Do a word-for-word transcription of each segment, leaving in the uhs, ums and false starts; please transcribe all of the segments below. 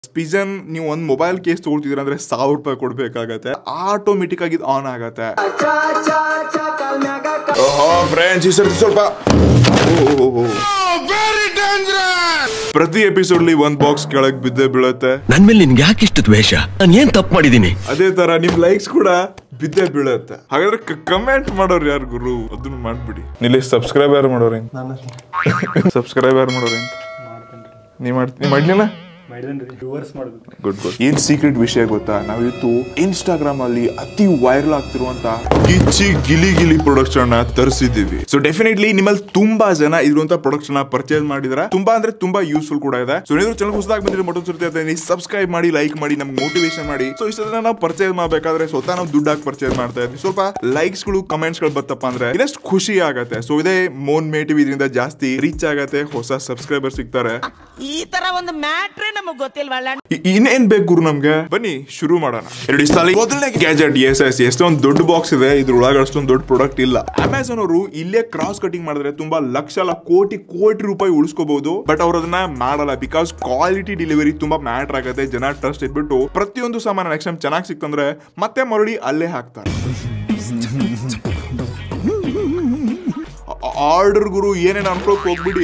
ಸ್ಪಿಜನ್ ನೀವು ಒಂದು mobile case ತಗೊಳ್ತಿದ್ರ ಅಂದ್ರೆ ಸಾವಿರ ರೂಪಾಯಿ ಕೊಡ್ಬೇಕಾಗತ್ತೆ, ಆಟೋಮೆಟಿಕ್ ಆಗಿ ಆನ್ ಆಗತ್ತೆ. ಫ್ರೆಂಡ್ಸ್ ಈ ಸರ್ತಿ ಸ್ವಲ್ಪ ಪ್ರತಿ ಎಪಿಸೋಡ್ ಒಂದ್ ಬಾಕ್ಸ್ ಕೆಳಗ್ ಬಿದ್ದೆ ಬೀಳುತ್ತೆ. ನನ್ ಮೇಲೆ ನಿನ್ಗೆ ಯಾಕೆ ಇಷ್ಟು ದ್ವೇಷ? ನಾನು ಏನ್ ತಪ್ಪು ಮಾಡಿದೀನಿ? ಅದೇ ತರ ನಿಮ್ ಲೈಕ್ಸ್ ಕೂಡ ಬಿದ್ದೆ ಬೀಳುತ್ತೆ. ಹಾಗಾದ್ರೆ ಕಮೆಂಟ್ ಮಾಡೋರು ಯಾರು ಗುರು ಅದನ್ನ ಮಾಡ್ಬಿಡಿ. ಇಲ್ಲಿ ಸಬ್ಸ್ಕ್ರೈಬ್ ಯಾರು ಮಾಡೋರಿ? ಸಬ್ಸ್ಕ್ರೈಬ್ ಯಾರು ಮಾಡೋರಿ ಅಂತ ನೀವ್ ಮಾಡ್ತೀನಿ ಮಾಡ್ಲಿಲ್ಲ. Good good. ಏನ್ ಸೀಕ್ರೆಟ್ ವಿಷಯ ಗೊತ್ತಾ, ನಾವಿತ್ತು ಇನ್ಸ್ಟಾಗ್ರಾಮ್ ಅಲ್ಲಿ ಅತಿ ವೈರಲ್ ಆಗ್ತಿರುವಂತ ಗಿಚ್ಚಿ ಗಿಲಿ ಗಿಲಿ ಪ್ರಾಡಕ್ಟ್ಸ್ ನ ತರಿಸಿದ್ದೀವಿ. ಸೊ ಡೆಫಿನೆಟ್ಲಿ ನಿಮ್ಮಲ್ಲಿ ತುಂಬಾ ಜನ ಇರುವಂತ ಪ್ರಾಡಕ್ಟ್ಸ್ ನ ಪರ್ಚೇಸ್ ಮಾಡಿದ್ರ, ತುಂಬಾ ಅಂದ್ರೆ ತುಂಬಾ ಯೂಸ್ಫುಲ್ ಕೂಡ ಇದೆ. ಸೊ ನೀವು ಚಾನಲ್ ಹೊಸದಾಗಿ ಬಂದ್ರೆ ಮತ್ತೊಂದ್ಸರ್ತಿ ಸಬ್ಸ್ಕ್ರೈಬ್ ಮಾಡಿ, ಲೈಕ್ ಮಾಡಿ, ನಮ್ಗೆ ಮೋಟಿವೇಶನ್ ಮಾಡಿ. ಸೊ ಇಷ್ಟನ್ನ ನಾವು ಪರ್ಚೇಸ್ ಮಾಡ್ಬೇಕಾದ್ರೆ ಸ್ವತಃ ನಾವು ದುಡ್ಡಾಗಿ ಪರ್ಚೇಸ್ ಮಾಡ್ತಾ ಇದ್ವಿ. ಸ್ವಲ್ಪ ಲೈಕ್ಸ್ ಗಳು ಕಮೆಂಟ್ಸ್ ಗಳು ಬತ್ತಪ್ಪ ಅಂದ್ರೆ ಇದಷ್ಟು ಖುಷಿ ಆಗತ್ತೆ. ಸೊ ಇದೇ ಮೋನ್ ಮೇಟಿವ್ ಇದರಿಂದ ಜಾಸ್ತಿ ರೀಚ್ ಆಗತ್ತೆ, ಹೊಸ ಸಬ್ಸ್ಕ್ರೈಬರ್ ಸಿಗ್ತಾರೆ. ಈ ತರ ಒಂದು ಮ್ಯಾಟ್ರೇ ನಮಗ್ ಗೊತ್ತಿಲ್ವಲ್ಲ. ಇನ್ನೇನ್ ಬೇಕು ಗುರು ನಮ್ಗೆ? ಬನ್ನಿ ಶುರು ಮಾಡೋಣ. ಎರಡು ಸಾಲ ಮೊದಲನೇ ಗ್ಯಾಜೆಟ್. ಎಸ್ ಎಸ್ ಎಷ್ಟೊಂದು ದೊಡ್ಡ ಬಾಕ್ಸ್ ಇದೆ, ಇದ್ರೊಳಗೆ ಅಷ್ಟೊಂದು ದೊಡ್ಡ ಪ್ರಾಡಕ್ಟ್ ಇಲ್ಲ. ಅಮೆಝಾನ್ ಅವರು ಇಲ್ಲೇ ಕ್ರಾಸ್ ಕಟಿಂಗ್ ಮಾಡಿದ್ರೆ ತುಂಬಾ ಲಕ್ಷ ಅಲ್ಲ ಕೋಟಿ ಕೋಟಿ ರೂಪಾಯಿ ಉಳಿಸ್ಕೋಬಹುದು. ಬಟ್ ಅವ್ರು ಅದನ್ನ ಮಾಡಲ್ಲ, ಬಿಕಾಸ್ ಕ್ವಾಲಿಟಿ ಡೆಲಿವರಿ ತುಂಬಾ ಮ್ಯಾಟರ್ ಆಗುತ್ತೆ. ಜನ ಟ್ರಸ್ಟ್ ಇಟ್ಬಿಟ್ಟು ಪ್ರತಿಯೊಂದು ಸಾಮಾನು ನೆಕ್ಸ್ಟ್ ಟೈಮ್ ಚೆನ್ನಾಗಿ ಸಿಕ್ತಂದ್ರೆ ಮತ್ತೆ ಮರಳಿ ಅಲ್ಲೇ ಹಾಕ್ತಾರೆ. ಆರ್ಡರ್ ಗುರು ಏನೇನು ಅನ್ಕೋಕ್ ಹೋಗ್ಬಿಡಿ.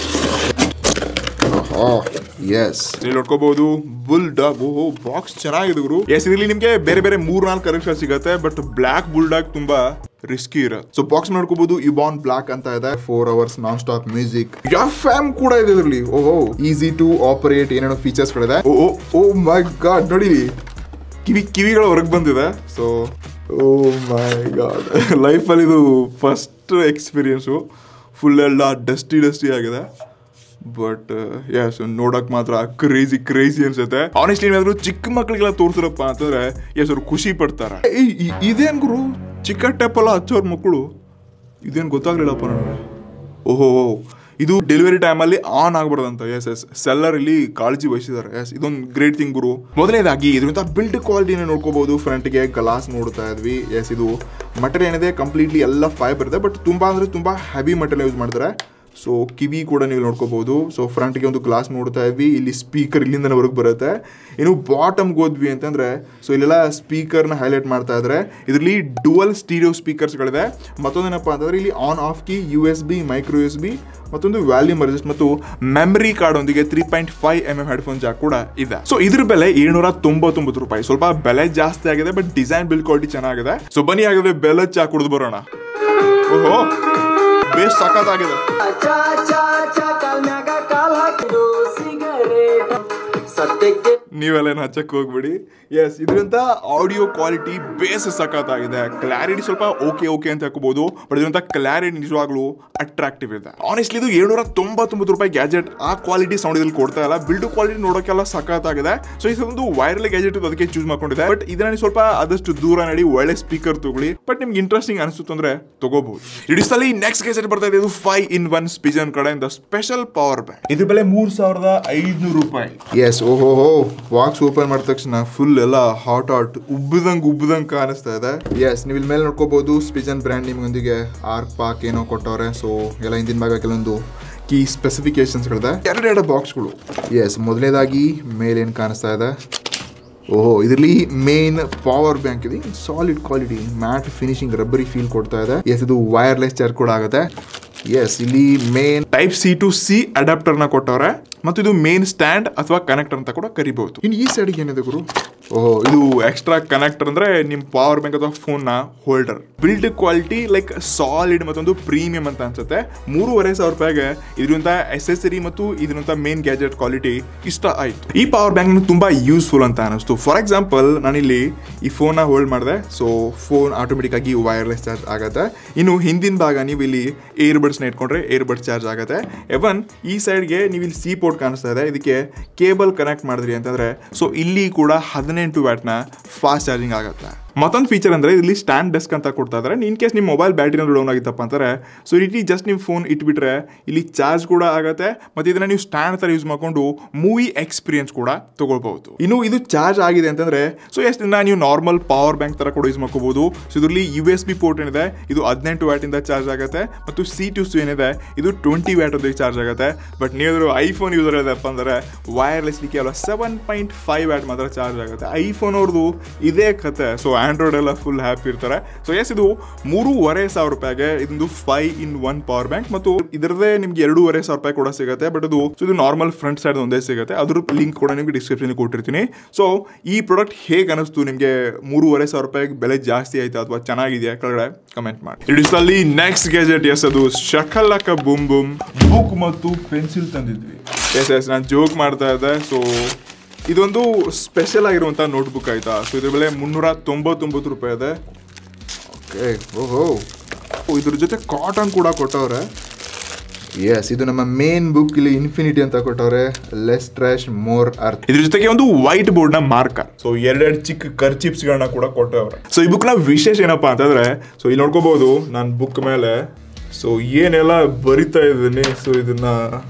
ಎಸ್ ಇಲ್ಲಿ ನೋಡ್ಕೋಬಹುದು ಬುಲ್ ಡಾಗ್. ಓಹೋ ಬಾಕ್ಸ್ ಚೆನ್ನಾಗಿದೆ ಗುರು. ಎಸ್ ಇದರಲ್ಲಿ ನಿಮ್ಗೆ ಬೇರೆ ಬೇರೆ ಮೂರ್ ನಾಲ್ಕು ಕಲೆಕ್ಷನ್ ಸಿಗುತ್ತೆ. ಬಟ್ ಬ್ಲಾಕ್ ಬುಲ್ ಡಾಗ್ ತುಂಬಾ ರಿಸ್ಕಿ ಇರುತ್ತೆ. ಸೊ ಬಾಕ್ಸ್ ನೋಡ್ಕೋಬಹುದು ಇವಾನ್ ಬ್ಲಾಕ್ ಅಂತ ಇದೆ. Four hours non stop music, F M ಕೂಡ ಇದೆ ಇದರಲ್ಲಿ. ಓಹೋ ಈಸಿ ಟು ಆಪರೇಟ್ ಏನೇನೋ ಫೀಚರ್ಸ್ ಗಳಿದೆ. ಓ ಓ ಮೈ ಗಾಡ್ ನೋಡಿ ಕಿವಿ ಕಿವಿಗಳ ಹೊರಗೆ ಬಂದಿದೆ. So oh my god life ಅಲ್ಲಿ ಇದು ಫಸ್ಟ್ ಎಕ್ಸ್ಪೀರಿಯನ್ಸು. ಫುಲ್ ಎಲ್ಲ ಡಸ್ಟಿ ಡಸ್ಟಿ ಆಗಿದೆ. ಬಟ್ ಎಸ್ ನೋಡಕ್ ಮಾತ್ರ ಕ್ರೇಜಿ ಕ್ರೇಜಿ ಅನ್ಸುತ್ತೆ. ಆನೆಸ್ಟ್ಲಿ ಏನಾದ್ರು ಚಿಕ್ಕ ಮಕ್ಳಿಗೆಲ್ಲ ತೋರ್ಸಿರಪ್ಪ ಅಂತಂದ್ರೆ ಎಸ್ ಅವ್ರು ಖುಷಿ ಪಡ್ತಾರೆ. ಇದೇನ್ ಗುರು ಚಿಕ್ಕ ಟೆಪ್ಪಲ್ಲ ಹಚ್ಚೋರ್ ಮಕ್ಕಳು, ಇದೇನ್ ಗೊತ್ತಾಗ್ಲಿಲ್ಲಪ್ಪ ನನಗೆ. ಓಹೋ ಇದು ಡೆಲಿವರಿ ಟೈಮಲ್ಲಿ ಆನ್ ಆಗ್ಬಾರ್ದಂತ. ಎಸ್ ಎಸ್ ಸೆಲ್ಲರ್ ಇಲ್ಲಿ ಕಾಳಜಿ ವಹಿಸಿದ್ದಾರೆ. ಎಸ್ ಇದೊಂದು ಗ್ರೇಟ್ ಥಿಂಗ್ ಗುರು. ಮೊದಲನೇದಾಗಿ ಇದರಿಂದ ಬಿಲ್ಡ್ ಕ್ವಾಲಿಟಿನ ನೋಡ್ಕೋಬಹುದು. ಫ್ರಂಟ್ಗೆ ಗ್ಲಾಸ್ ನೋಡ್ತಾ ಇದ್ವಿ. ಎಸ್ ಇದು ಮಟೀರಿಯಲ್ ಏನಿದೆ ಕಂಪ್ಲೀಟ್ಲಿ ಎಲ್ಲ ಫೈಬರ್ ಇದೆ. ಬಟ್ ತುಂಬಾ ಅಂದ್ರೆ ತುಂಬಾ ಹೆವಿ ಮಟೀರಿಯಲ್ ಯೂಸ್ ಮಾಡ್ತಾರೆ. ಸೊ ಕಿವಿ ಕೂಡ ನೀವು ನೋಡ್ಕೋಬಹುದು. ಸೊ ಫ್ರಂಟ್ಗೆ ಒಂದು ಗ್ಲಾಸ್ ನೋಡ್ತಾ ಇದ್ವಿ. ಇಲ್ಲಿ ಸ್ಪೀಕರ್ ಇಲ್ಲಿಂದ ಹೊರಗೆ ಬರುತ್ತೆ. ಇನ್ನು ಬಾಟಮ್ಗೆ ಹೋದ್ವಿ ಅಂತಂದ್ರೆ ಸೊ ಇಲ್ಲೆಲ್ಲ ಸ್ಪೀಕರ್ನ ಹೈಲೈಟ್ ಮಾಡ್ತಾ ಇದ್ರೆ ಇದರಲ್ಲಿ ಡುವಲ್ ಸ್ಟೀರಿಯೋ ಸ್ಪೀಕರ್ಸ್ಗಳಿದೆ. ಮತ್ತೊಂದೇನಪ್ಪ ಅಂತಂದ್ರೆ ಇಲ್ಲಿ on off key, U S B, micro U S B, ಮತ್ತೊಂದು ವ್ಯಾಲ್ಯೂಮ್ ಅಡ್ಜಸ್ಟ್ ಮತ್ತು ಮೆಮರಿ ಕಾರ್ಡ್ ಒಂದಿಗೆ three point five M M headphone jack ಕೂಡ ಇದೆ. ಸೊ ಇದ್ರ ಬೆಲೆ ಏಳ್ನೂರ ತೊಂಬತ್ತೊಂಬತ್ತು ರೂಪಾಯಿ. ಸ್ವಲ್ಪ ಬೆಲೆ ಜಾಸ್ತಿ ಆಗಿದೆ, ಬಟ್ ಡಿಸೈನ್ ಬಿಲ್ಡ್ ಕ್ವಾಲಿಟಿ ಚೆನ್ನಾಗಿದೆ. ಸೊ ಬನ್ನಿ ಹಾಗಾದ್ರೆ ಬೆಲೆ ಚಾ ಕುಡಿದು ಬರೋಣ. ಓಹೋ ಬೇಸ್ ಸಖತ್ತಾಗಿದೆ. ನೀವೆಲ್ಲ ಹಚ್ಚಕ್ ಹೋಗ್ಬಿಡಿ. ಎಸ್ ಇದರಿಂದ ಆಡಿಯೋ ಕ್ವಾಲಿಟಿ ಬೇಸ್ ಸಖತ್ತಾಗಿದೆ. ಕ್ಲಾರಿಟಿ ಸ್ವಲ್ಪ ಓಕೆ ಓಕೆ ಅಂತ ಹಾಕೋಬಹುದು. ಬಟ್ ಇದರಿಂದ ಕ್ಲಾರಿಟಿ ನಿಜವಾಗ್ಲೂ ಅಟ್ರಾಕ್ಟಿವ್ ಇದೆ. ಆನೆಸ್ಟ್ಲಿ ಇದು ಏಳ್ನೂರ ತೊಂಬತ್ತೊಂಬತ್ತು ರೂಪಾಯಿ ಗ್ಯಾಜೆಟ್ ಆ ಕ್ವಾಲಿಟಿ ಸೌಂಡ್ ಇದ್ರಲ್ಲಿ ಕೊಡ್ತಾ ಇಲ್ಲ. ಬಿಲ್ಡ್ ಕ್ವಾಲಿಟಿ ನೋಡೋಕೆಲ್ಲ ಸಖತ್ತಾಗಿದೆ. ಸೊ ಇದೊಂದು ವೈರಲ್ ಗ್ಯಾಜೆಟ್ ಅದಕ್ಕೆ ಚೂಸ್ ಮಾಡ್ಕೊಂಡಿದೆ. ಬಟ್ ಇದನ್ನ ಸ್ವಲ್ಪ ಆದಷ್ಟು ದೂರ ನಡಿ, ಒಳ್ಳೆ ಸ್ಪೀಕರ್ ತಗೊಳ್ಳಿ. ಬಟ್ ನಿಮ್ಗೆ ಇಂಟ್ರೆಸ್ಟಿಂಗ್ ಅನಿಸುತ್ತೆ ಅಂದ್ರೆ ತಗೋಬಹುದು. ಇಡಿಸಲಿ ನೆಕ್ಸ್ಟ್ ಗ್ಯಾಜೆಟ್ ಬರ್ತಾ ಇದೆ. ಇದು ಫೈವ್ ಇನ್ ಒನ್ ಸ್ಪಿಜನ್ ಕಡೆಯಿಂದ ಸ್ಪೆಷಲ್ ಪವರ್ ಬ್ಯಾಂಕ್. ಇದ್ರ ಬೆಲೆ ಮೂರ್ ಸಾವಿರದ ಐದ್ನೂರು ರೂಪಾಯಿ. ಎಸ್ ಓಹೋ ಬಾಕ್ಸ್ ಓಪನ್ ಮಾಡಿದ ತಕ್ಷಣ ಫುಲ್ ಎಲ್ಲ ಹಾಟ್ ಹಾಟ್ ಉಬ್ಬದಂಗ್ ಉಬ್ಬದಂಗ್ ಕಾಣಿಸ್ತಾ ಇದೆ. ಎಸ್ ನೀವು ಇಲ್ಲಿ ಮೇಲೆ ನೋಡ್ಕೋಬಹುದು ಸ್ಪಿಜನ್ ಬ್ರ್ಯಾಂಡ್ ನಿಮ್ಗೊಂದಿಗೆ ಆರ್ಕ್ ಪಾಕ್ ಏನೋ ಕೊಟ್ಟವ್ರೆ. ಸೊ ಎಲ್ಲ ಹಿಂದಿನ ಭಾಗ ಕೆಲವೊಂದು ಕೀ ಸ್ಪೆಸಿಫಿಕೇಶನ್ಸ್ ಗಳಿದೆ. ಎರಡೆರಡು ಬಾಕ್ಸ್ಗಳು. ಎಸ್ ಮೊದಲನೇದಾಗಿ ಮೇಲೆ ಏನ್ ಕಾಣಿಸ್ತಾ ಇದೆ. ಓಹೋ ಇದರಲ್ಲಿ ಮೇನ್ ಪವರ್ ಬ್ಯಾಂಕ್ ಇದೆ. Solid quality matte finishing rubbery feel ಕೊಡ್ತಾ ಇದೆ. ಎಸ್ ಇದು ವೈರ್ಲೆಸ್ ಚಾರ್ಜ್ ಕೂಡ ಆಗುತ್ತೆ. ಎಸ್ ಇಲ್ಲಿ main type C to C adapter ನ ಕೊಟ್ಟವ್ರೆ. ಮತ್ತು ಇದು ಮೇನ್ ಸ್ಟ್ಯಾಂಡ್ ಅಥವಾ ಕನೆಕ್ಟರ್ ಅಂತ ಕೂಡ ಕರಿಬಹುದು. ಇನ್ನು ಈ ಸೈಡ್ಗೆ ಏನಿದೆ ಗುರು? ಓಹೋ ಇದು ಎಕ್ಸ್ಟ್ರಾ ಕನೆಕ್ಟರ್ ಅಂದ್ರೆ ನಿಮ್ ಪವರ್ ಬ್ಯಾಂಕ್ ಅಥವಾ ಫೋನ್ ನ holder. Build quality like solid ಮತ್ತೊಂದು ಪ್ರೀಮಿಯಂ ಅಂತ ಅನ್ಸುತ್ತೆ. ಮೂರುವರೆ ಸಾವಿರ ರೂಪಾಯಿಗೆ ಇದರಿಂದ ಎಸೆಸರಿ ಮತ್ತು ಇದರಿಂದ ಮೇನ್ ಗ್ಯಾಜೆಟ್ ಕ್ವಾಲಿಟಿ ಇಷ್ಟ ಆಯ್ತು. ಈ ಪವರ್ ಬ್ಯಾಂಕ್ ತುಂಬಾ ಯೂಸ್ಫುಲ್ ಅಂತ ಅನಿಸ್ತು. ಫಾರ್ ಎಕ್ಸಾಂಪಲ್ ನಾನಿಲ್ಲಿ ಈ ಫೋನ್ ನ ಹೋಲ್ಡ್ ಮಾಡಿದೆ. ಸೊ ಫೋನ್ ಆಟೋಮೆಟಿಕ್ ಆಗಿ ವೈರ್ಲೆಸ್ ಚಾರ್ಜ್ ಆಗುತ್ತೆ. ಇನ್ನು ಹಿಂದಿನ ಭಾಗ ನೀವು ಇಲ್ಲಿ ಏರ್ ಬಡ್ಸ್ ನ ಇಟ್ಕೊಂಡ್ರೆ ಏರ್ ಬಡ್ಸ್ ಚಾರ್ಜ್ ಆಗುತ್ತೆ. ಎವನ್ ಈ ಸೈಡ್ಗೆ ನೀವು ಇಲ್ಲಿ ಸಿ ಪೋರ್ಟ್ ಕಾಣಿಸ್ತಾ ಇದೆ. ಇದಕ್ಕೆ ಕೇಬಲ್ ಕನೆಕ್ಟ್ ಮಾಡಿದ್ರಿ ಅಂತಂದ್ರೆ ಸೊ ಇಲ್ಲಿ ಕೂಡ ಹದಿನೆಂಟು ವ್ಯಾಟ್ ನ ಫಾಸ್ಟ್ ಚಾರ್ಜಿಂಗ್ ಆಗುತ್ತೆ. ಮತ್ತೊಂದು ಫೀಚರ್ ಅಂದ್ರೆ ಇಲ್ಲಿ ಸ್ಟ್ಯಾಂಡ್ ಡೆಸ್ಕ್ ಅಂತ ಕೊಡ್ತಾ ಇದ್ದಾರೆ. ಇನ್ ಕೇಸ್ ನಿಮ್ಮ ಮೊಬೈಲ್ ಬ್ಯಾಟ್ರಿ ಡೌನ್ ಆಗಿತ್ತಪ್ಪ ಅಂತಾರೆ ಸೊ ಇಲ್ಲಿ ಜಸ್ಟ್ ನಿಮ್ಮ ಫೋನ್ ಇಟ್ಬಿಟ್ರೆ ಇಲ್ಲಿ ಚಾರ್ಜ್ ಕೂಡ ಆಗತ್ತೆ ಮತ್ತೆ ಇದನ್ನ ನೀವು ಸ್ಟ್ಯಾಂಡ್ ತರ ಯೂಸ್ ಮಾಡ್ಕೊಂಡು ಮೂವಿ ಎಕ್ಸ್ಪೀರಿಯನ್ಸ್ ಕೂಡ ತಗೊಳ್ಬಹುದು. ಇನ್ನು ಇದು ಚಾರ್ಜ್ ಆಗಿದೆ ಅಂತಂದ್ರೆ ಸೊ ಎಷ್ಟು ನೀವು ನಾರ್ಮಲ್ ಪವರ್ ಬ್ಯಾಂಕ್ ತರ ಕೂಡ ಯೂಸ್ ಮಾಡ್ಕೋಬಹುದು. ಸೊ ಇದರಲ್ಲಿ ಯು ಎಸ್ ಬಿ ಪೋರ್ಟ್ ಏನಿದೆ ಇದು ಹದಿನೆಂಟು ವ್ಯಾಟ್ ಇಂದ ಚಾರ್ಜ್ ಆಗುತ್ತೆ ಮತ್ತು ಸಿ ಟು ಸಿ ಏನಿದೆ ಇದು ಟ್ವೆಂಟಿ ವ್ಯಾಟ್ ಒಂದಿಗೆ ಚಾರ್ಜ್ ಆಗುತ್ತೆ. ಬಟ್ ನೀವು ಐಫೋನ್ ಯೂಸರ್ ಇದಪ್ಪ ಅಂದ್ರೆ ವೈರ್ಲೆಸ್ಲಿ ಕೇವಲ ಸೆವೆನ್ ಪಾಯಿಂಟ್ ಫೈವ್ ವ್ಯಾಟ್ ಮಾತ್ರ ಚಾರ್ಜ್ ಆಗುತ್ತೆ. ಐಫೋನ್ ಅವ್ರದ್ದು ಇದೇ ಕತೆ. ಸೊ ಆಂಡ್ರಾಯ್ಡ್ ಎಲ್ಲ ಫುಲ್ ಹ್ಯಾಪಿ ಇರ್ತಾರೆ. ಸೊ ಎಸ್ ಇದು ಮೂರುವರೆ ಸಾವಿರ ರೂಪಾಯಿಗೆ ಇದೊಂದು five in one power bank ಮತ್ತು ಇದರದೇ ನಿಮ್ಗೆ ಎರಡೂವರೆ ಸಾವಿರ ರೂಪಾಯಿ ಕೂಡ ಸಿಗುತ್ತೆ. ಬಟ್ ಅದು ಇದು ನಾರ್ಮಲ್ ಫ್ರಂಟ್ ಸೈಡ್ ಒಂದೇ ಸಿಗುತ್ತೆ. ಅದ್ರ ಲಿಂಕ್ ಕೂಡ ನಿಮ್ಗೆ ಡಿಸ್ಕ್ರಿಪ್ಷನ್ ಕೊಟ್ಟಿರ್ತೀನಿ. ಸೊ ಈ ಪ್ರಾಡಕ್ಟ್ ಹೇಗೆ ಅನಿಸ್ತು ನಿಮಗೆ? ಮೂರುವರೆ ಸಾವಿರ ರೂಪಾಯಿ ಬೆಲೆ ಜಾಸ್ತಿ ಆಯ್ತಾ ಅಥವಾ ಚೆನ್ನಾಗಿದೆಯಾ ಕೆಳಗಡೆ ಕಮೆಂಟ್ ಮಾಡಿ. ಇಟ್ಸ್ ಅಲ್ಲಿ ನೆಕ್ಸ್ಟ್ ಗ್ಯಾಜೆಟ್ ಎಸ್ ಅದು ಶಕಲಕ ಬುಮ್ ಬುಮ್ ಬುಕ್ ಮತ್ತು ಪೆನ್ಸಿಲ್ ತಂದಿದ್ವಿ. ಎಸ್ ಎಸ್ ನಾನು ಜೋಕ್ ಮಾಡ್ತಾ ಇದ್ದೆ. ಸೊ ಇದೊಂದು ಸ್ಪೆಷಲ್ ಆಗಿರುವಂಥ ನೋಟ್ಬುಕ್ ಆಯ್ತಾ. ಸೊ ಇದ್ರ ಬೆಲೆ ಮುನ್ನೂರ ತೊಂಬತ್ತೊಂಬತ್ತು ರೂಪಾಯಿ ಇದೆ. ಓಕೆ ಓಹೋ ಇದ್ರ ಜೊತೆ ಕಾಟನ್ ಕೂಡ ಕೊಟ್ಟವ್ರೆ. ಎಸ್ ಇದು ನಮ್ಮ ಮೇನ್ ಬುಕ್ ಇಲ್ಲಿ ಇನ್ಫಿನಿಟಿ ಅಂತ ಕೊಟ್ಟವ್ರೆ. Less trash more earth. ಇದ್ರ ಜೊತೆಗೆ ಒಂದು ವೈಟ್ ಬೋರ್ಡ್ ನ ಮಾರ್ಕರ್. ಸೊ ಎರಡೆರಡು ಚಿಕ್ಕ ಕರ್ಚಿಪ್ಸ್ ಗಳನ್ನ ಕೂಡ ಕೊಟ್ಟವ್ರೆ. ಸೊ ಈ ಬುಕ್ ನ ವಿಶೇಷ ಏನಪ್ಪಾ ಅಂತಂದ್ರೆ ಸೊ ಇಲ್ಲಿ ನೋಡ್ಕೋಬಹುದು ನಾನು ಬುಕ್ ಮೇಲೆ ಸೊ ಏನೆಲ್ಲ ಬರಿತಾ ಇದ್ದೀನಿ. ಸೊ ಇದನ್ನ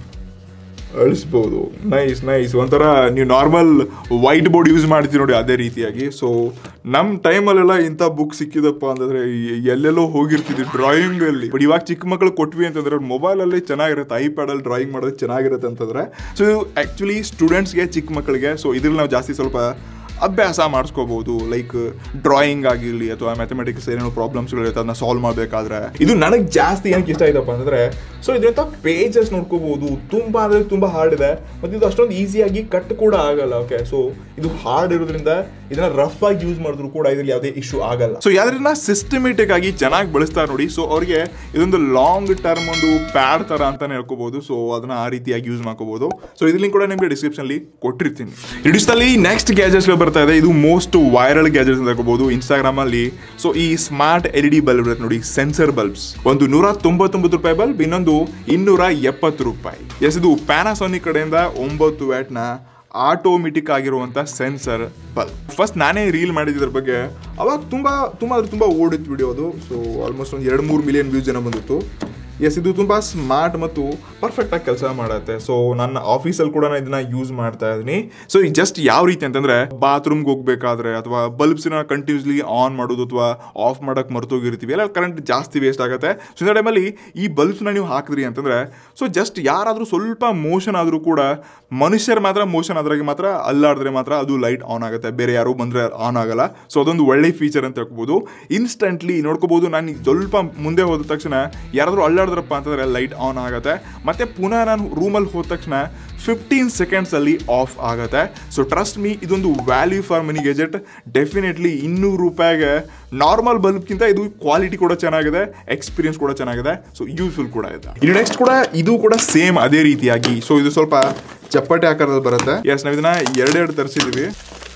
ಅಳಿಸ್ಬೋದು. ನೈಸ್ ನೈಸ್ ಒಂಥರ ನೀವು ನಾರ್ಮಲ್ ವೈಟ್ ಬೋರ್ಡ್ ಯೂಸ್ ಮಾಡ್ತೀವಿ ನೋಡಿ ಅದೇ ರೀತಿಯಾಗಿ. ಸೊ ನಮ್ಮ ಟೈಮಲ್ಲೆಲ್ಲ ಇಂಥ ಬುಕ್ ಸಿಕ್ಕಿದಪ್ಪ ಅಂತಂದ್ರೆ ಎಲ್ಲೆಲ್ಲೋ ಹೋಗಿರ್ತಿದ್ವಿ ಡ್ರಾಯಿಂಗ್ ಅಲ್ಲಿ. ಬಟ್ ಇವಾಗ ಚಿಕ್ಕ ಮಕ್ಕಳು ಕೊಟ್ವಿ ಅಂತಂದ್ರೆ ಮೊಬೈಲಲ್ಲಿ ಚೆನ್ನಾಗಿರುತ್ತೆ, ಐಪ್ಯಾಡಲ್ಲಿ ಡ್ರಾಯಿಂಗ್ ಮಾಡೋದು ಚೆನ್ನಾಗಿರುತ್ತೆ ಅಂತಂದ್ರೆ. ಸೊ ಇದು ಆ್ಯಕ್ಚುಲಿ ಸ್ಟೂಡೆಂಟ್ಸ್ಗೆ ಚಿಕ್ಕ ಮಕ್ಕಳಿಗೆ. ಸೊ ಇದ್ರಲ್ಲಿ ನಾವು ಜಾಸ್ತಿ ಸ್ವಲ್ಪ ಅಭ್ಯಾಸ ಮಾಡಿಸ್ಕೋಬಹುದು. ಲೈಕ್ ಡ್ರಾಯಿಂಗ್ ಆಗಿರಲಿ ಅಥವಾ ಮ್ಯಾಥಮೆಟಿಕ್ಸ್ ಏನೇನೋ ಪ್ರಾಬ್ಲಮ್ಸ್ಗಳಿರುತ್ತೆ ಅದನ್ನ ಸಾಲ್ವ್ ಮಾಡಬೇಕಾದ್ರೆ. ಇದು ನನಗೆ ಜಾಸ್ತಿ ಏನಕ್ಕೆ ಇಷ್ಟ ಆಯ್ತಪ್ಪ ಅಂತಂದ್ರೆ ಸೊ ಇದರಿಂದ ಪೇಜಸ್ ನೋಡ್ಕೋಬಹುದು. ತುಂಬಾ ಅಂದ್ರೆ ತುಂಬಾ ಹಾರ್ಡ್ ಇದೆ ಮತ್ತು ಇದು ಅಷ್ಟೊಂದು ಈಸಿಯಾಗಿ ಕಟ್ ಕೂಡ ಆಗಲ್ಲ. ಓಕೆ ಸೊ ಇದು ಹಾರ್ಡ್ ಇರೋದ್ರಿಂದ ಇದನ್ನ ರಫ್ ಆಗಿ ಯೂಸ್ ಮಾಡಿದ್ರು ಕೂಡ ಇದ್ರಲ್ಲಿ ಯಾವುದೇ ಇಶ್ಯೂ ಆಗಲ್ಲ. ಸೊ ಯಾವ್ದ್ರಿಂದ ಸಿಸ್ಟಮೆಟಿಕ್ ಆಗಿ ಚೆನ್ನಾಗಿ ಬಳಸ್ತಾರೆ ನೋಡಿ. ಸೊ ಅವ್ರಿಗೆ ಇದೊಂದು ಲಾಂಗ್ ಟರ್ಮ್ ಒಂದು ಪ್ಯಾಡ್ ತರ ಅಂತಾನೆ ಹೇಳ್ಕೋಬಹುದು. ಸೊ ಅದನ್ನ ಆ ರೀತಿಯಾಗಿ ಯೂಸ್ ಮಾಡ್ಕೋಬಹುದು. ಸೊ ಇದ್ರಲ್ಲಿ ಕೂಡ ನಿಮಗೆ ಡಿಸ್ಕ್ರಿಪ್ಷನ್ ಅಲ್ಲಿ ಕೊಟ್ಟಿರ್ತೀನಿ. ಇಡಿಸ್ ಅಲ್ಲಿ ನೆಕ್ಸ್ಟ್ ಗ್ಯಾಜೆಟ್ಸ್ ಬರ್ತಾ ಇದೆ. ಇದು ಮೋಸ್ಟ್ ವೈರಲ್ ಗ್ಯಾಜೆಟ್ಸ್ ಅಂತ ಹೇಳ್ಕೋಬಹುದು ಇನ್ಸ್ಟಾಗ್ರಾಮ್ ಅಲ್ಲಿ. ಸೊ ಈ smart L E D bulb ಇರುತ್ತೆ ನೋಡಿ, ಸೆನ್ಸರ್ ಬಲ್ಬ್ಸ್. ಒಂದು ನೂರ ತೊಂಬತ್ತೊಂಬತ್ತು ರೂಪಾಯಿ ಬಲ್ಬ್, ಇನ್ನೊಂದು ಇನ್ನೂರ ಎಪ್ಪತ್ತು ರೂಪಾಯಿ. ಎಸ್ ಇದು ಪ್ಯಾನಾಸೋನಿಕ್ ಕಡೆಯಿಂದ ಒಂಬತ್ತು ವ್ಯಾಟ್ ನ ಆಟೋಮೆಟಿಕ್ ಆಗಿರುವಂತ ಸೆನ್ಸರ್ ಬಲ್ಬ್. ಫಸ್ಟ್ ನಾನೇ ರೀಲ್ ಮಾಡಿದ್ರ ಬಗ್ಗೆ ಅವಾಗ ತುಂಬಾ ತುಂಬಾ ತುಂಬಾ ಓಡಿತ್ತು ವಿಡಿಯೋ ಅದು. ಸೊ ಆಲ್ಮೋಸ್ಟ್ ಒಂದು ಎರಡು ಮೂರು ಮಿಲಿಯನ್ ವ್ಯೂಸ್ ಜನ ಬಂದಿತ್ತು. ಎಸ್ ಇದು ತುಂಬ ಸ್ಮಾರ್ಟ್ ಮತ್ತು ಪರ್ಫೆಕ್ಟಾಗಿ ಕೆಲಸ ಮಾಡುತ್ತೆ. ಸೊ ನನ್ನ ಆಫೀಸಲ್ಲಿ ಕೂಡ ನಾನು ಇದನ್ನ ಯೂಸ್ ಮಾಡ್ತಾ ಇದ್ದೀನಿ. ಸೊ ಈ ಜಸ್ಟ್ ಯಾವ ರೀತಿ ಅಂತಂದ್ರೆ ಬಾತ್ರೂಮ್ಗೆ ಹೋಗ್ಬೇಕಾದ್ರೆ ಅಥವಾ ಬಲ್ಬ್ಸ್ನ ಕಂಟಿನ್ಯೂಸ್ಲಿ ಆನ್ ಮಾಡೋದು ಅಥವಾ ಆಫ್ ಮಾಡಕ್ ಮರ್ತೋಗಿರ್ತೀವಿ ಎಲ್ಲ ಕರೆಂಟ್ ಜಾಸ್ತಿ ವೇಸ್ಟ್ ಆಗುತ್ತೆ. ಸೊ ಇಂಥ ಟೈಮಲ್ಲಿ ಈ ಬಲ್ಬ್ಸ್ನ ನೀವು ಹಾಕಿದ್ರಿ ಅಂತಂದ್ರೆ ಸೊ ಜಸ್ಟ್ ಯಾರಾದರೂ ಸ್ವಲ್ಪ ಮೋಷನ್ ಆದರೂ ಕೂಡ ಮನುಷ್ಯರು ಮಾತ್ರ ಮೋಷನ್ ಆದ್ರಾಗೆ ಮಾತ್ರ ಅಲ್ಲಾಡಿದ್ರೆ ಮಾತ್ರ ಅದು ಲೈಟ್ ಆನ್ ಆಗುತ್ತೆ, ಬೇರೆ ಯಾರು ಬಂದರೆ ಆನ್ ಆಗಲ್ಲ. ಸೊ ಅದೊಂದು ಒಳ್ಳೆ ಫೀಚರ್ ಅಂತ ಹೇಳ್ಕೋಬಹುದು. ಇನ್ಸ್ಟೆಂಟ್ಲಿ ನೋಡ್ಕೋಬಹುದು. ನಾನು ಸ್ವಲ್ಪ ಮುಂದೆ ಹೋದ ತಕ್ಷಣ ಯಾರಾದರೂ ಅಲ್ಲಾಡಿದ್ರಪ್ಪ ಅಂತಂದ್ರೆ ಲೈಟ್ ಆನ್ ಆಗುತ್ತೆ. ಮತ್ತೆ ಪುನಃ ನಾನು ರೂಮಲ್ಲಿ ಹೋದ ತಕ್ಷಣ ಫಿಫ್ಟೀನ್ ಸೆಕೆಂಡ್ಸ್ ಅಲ್ಲಿ ಆಫ್ ಆಗುತ್ತೆ. ಸೊ ಟ್ರಸ್ಟ್ ಮೀ ಇದೊಂದು value for money gadget. Definitely ಇನ್ನೂರು ರೂಪಾಯಿಗೆ ನಾರ್ಮಲ್ ಬಲ್ಬ್ಗಿಂತ ಇದು ಕ್ವಾಲಿಟಿ ಕೂಡ ಚೆನ್ನಾಗಿದೆ, ಎಕ್ಸ್ಪೀರಿಯನ್ಸ್ ಕೂಡ ಚೆನ್ನಾಗಿದೆ, ಸೊ ಯೂಸ್ಫುಲ್ ಕೂಡ ಇದೆ. ಇಲ್ಲಿ ನೆಕ್ಸ್ಟ್ ಕೂಡ ಇದು ಕೂಡ ಸೇಮ್ ಅದೇ ರೀತಿಯಾಗಿ. ಸೊ ಇದು ಸ್ವಲ್ಪ ಚಪ್ಪಟೆ ಆಕಾರದಲ್ಲಿ ಬರುತ್ತೆ. ಎಸ್ ನಾವು ಇದನ್ನ ಎರಡೆರಡು ತರಿಸಿದೀವಿ.